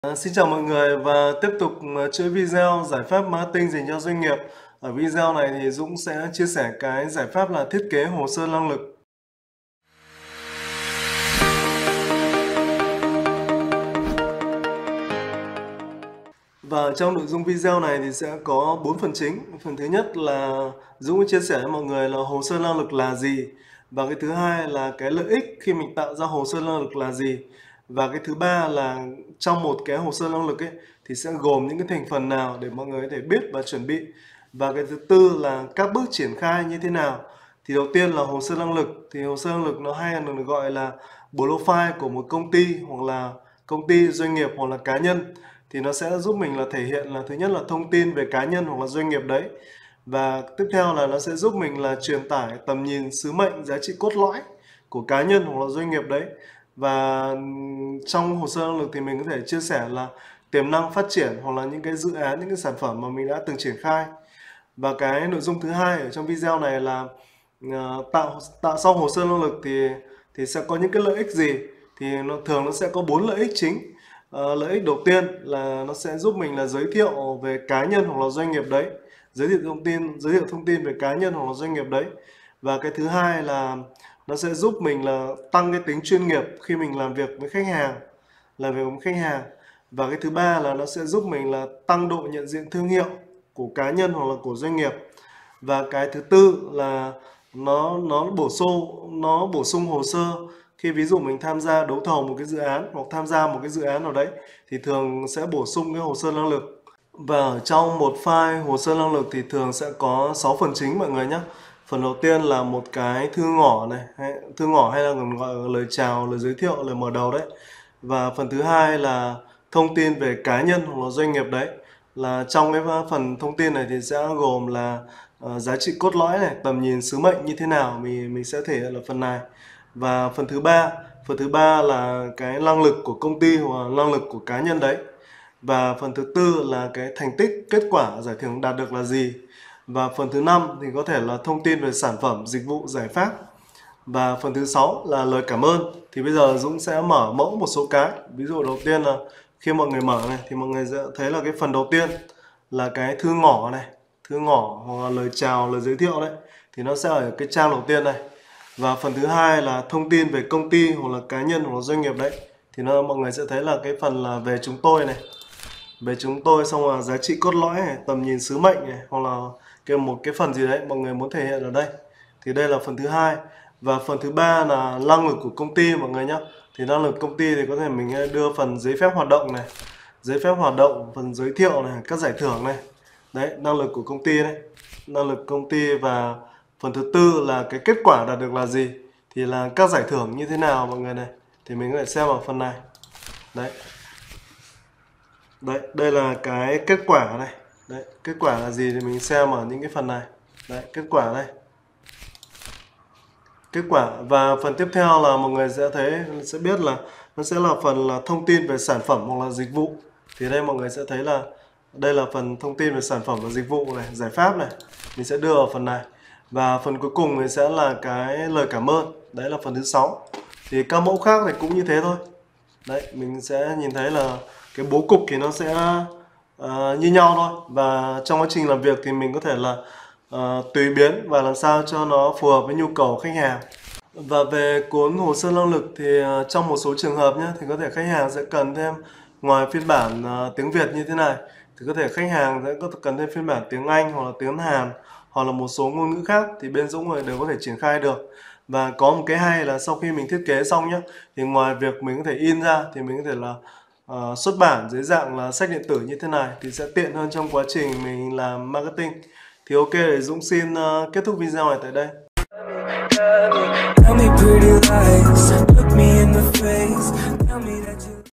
Xin chào mọi người và tiếp tục chuỗi video giải pháp marketing dành cho doanh nghiệp. Ở video này thì Dũng sẽ chia sẻ cái giải pháp là thiết kế hồ sơ năng lực. Và trong nội dung video này thì sẽ có 4 phần chính. Phần thứ nhất là Dũng chia sẻ với mọi người là hồ sơ năng lực là gì. Và cái thứ hai là cái lợi ích khi mình tạo ra hồ sơ năng lực là gì. Và cái thứ ba là trong một cái hồ sơ năng lực ấy thì sẽ gồm những cái thành phần nào để mọi người có thể biết và chuẩn bị. Và cái thứ tư là các bước triển khai như thế nào. Thì đầu tiên là hồ sơ năng lực. Thì hồ sơ năng lực nó hay được gọi là profile của một công ty hoặc là công ty, doanh nghiệp hoặc là cá nhân. Thì nó sẽ giúp mình là thể hiện là thứ nhất là thông tin về cá nhân hoặc là doanh nghiệp đấy. Và tiếp theo là nó sẽ giúp mình là truyền tải tầm nhìn, sứ mệnh, giá trị cốt lõi của cá nhân hoặc là doanh nghiệp đấy. Và trong hồ sơ năng lực thì mình có thể chia sẻ là tiềm năng phát triển hoặc là những cái dự án, những cái sản phẩm mà mình đã từng triển khai. Và cái nội dung thứ hai ở trong video này là tạo xong hồ sơ năng lực thì sẽ có những cái lợi ích gì. Thì nó sẽ có 4 lợi ích chính. Lợi ích đầu tiên là nó sẽ giúp mình là giới thiệu về cá nhân hoặc là doanh nghiệp đấy, giới thiệu thông tin về cá nhân hoặc là doanh nghiệp đấy. Và cái thứ hai là nó sẽ giúp mình là tăng cái tính chuyên nghiệp khi mình làm việc với khách hàng, và cái thứ ba là nó sẽ giúp mình là tăng độ nhận diện thương hiệu của cá nhân hoặc là của doanh nghiệp. Và cái thứ tư là nó bổ sung hồ sơ khi ví dụ mình tham gia đấu thầu một cái dự án hoặc tham gia một cái dự án nào đấy thì thường sẽ bổ sung cái hồ sơ năng lực. Và ở trong một file hồ sơ năng lực thì thường sẽ có 6 phần chính mọi người nhé. Phần đầu tiên là một cái thư ngỏ này, thư ngỏ hay là còn gọi là lời chào, lời giới thiệu, lời mở đầu đấy. Và phần thứ hai là thông tin về cá nhân hoặc là doanh nghiệp đấy. Là trong cái phần thông tin này thì sẽ gồm là giá trị cốt lõi này, tầm nhìn, sứ mệnh như thế nào mình sẽ thể hiện ở phần này. Và phần thứ ba là cái năng lực của công ty hoặc là năng lực của cá nhân đấy. Và phần thứ tư là cái thành tích, kết quả, giải thưởng đạt được là gì. Và phần thứ năm thì có thể là thông tin về sản phẩm, dịch vụ, giải pháp. Và phần thứ 6 là lời cảm ơn. Thì bây giờ Dũng sẽ mở mẫu một số cái. Ví dụ đầu tiên là khi mọi người mở này thì mọi người sẽ thấy là cái phần đầu tiên là cái thư ngỏ này, thư ngỏ hoặc là lời chào, lời giới thiệu đấy. Thì nó sẽ ở cái trang đầu tiên này. Và phần thứ hai là thông tin về công ty hoặc là cá nhân hoặc là doanh nghiệp đấy. Thì mọi người sẽ thấy là cái phần là về chúng tôi này. Về chúng tôi, xong là giá trị cốt lõi này, tầm nhìn, sứ mệnh này, hoặc là một cái phần gì đấy mọi người muốn thể hiện ở đây. Thì đây là phần thứ hai. Và phần thứ ba là năng lực của công ty mọi người nhé. Thì năng lực công ty thì có thể mình đưa phần giấy phép hoạt động này, giấy phép hoạt động, phần giới thiệu này, các giải thưởng này. Đấy, năng lực của công ty đấy, năng lực công ty. Và phần thứ tư là cái kết quả đạt được là gì, thì là các giải thưởng như thế nào mọi người này. Thì mình có thể xem ở phần này. Đấy. Đấy, đây là cái kết quả này. Đấy, kết quả là gì thì mình xem ở những cái phần này. Đấy, kết quả đây. Kết quả. Và phần tiếp theo là mọi người sẽ biết là nó sẽ là phần là thông tin về sản phẩm hoặc là dịch vụ. Thì đây mọi người sẽ thấy là đây là phần thông tin về sản phẩm và dịch vụ này, giải pháp này. Mình sẽ đưa ở phần này. Và phần cuối cùng thì sẽ là cái lời cảm ơn. Đấy là phần thứ 6. Thì các mẫu khác thì cũng như thế thôi. Đấy, mình sẽ nhìn thấy là cái bố cục thì nó sẽ như nhau thôi. Và trong quá trình làm việc thì mình có thể là tùy biến và làm sao cho nó phù hợp với nhu cầu khách hàng. Và về cuốn hồ sơ năng lực thì trong một số trường hợp nhé, thì có thể khách hàng sẽ cần thêm ngoài phiên bản tiếng Việt như thế này thì có thể khách hàng sẽ cần thêm phiên bản tiếng Anh hoặc là tiếng Hàn hoặc là một số ngôn ngữ khác, thì bên Dũng đều có thể triển khai được. Và có một cái hay là sau khi mình thiết kế xong nhé, thì ngoài việc mình có thể in ra thì mình có thể là xuất bản dưới dạng là sách điện tử như thế này thì sẽ tiện hơn trong quá trình mình làm marketing. Thì ok, để Dũng xin kết thúc video này tại đây. Tell me pretty lies, look me in the face.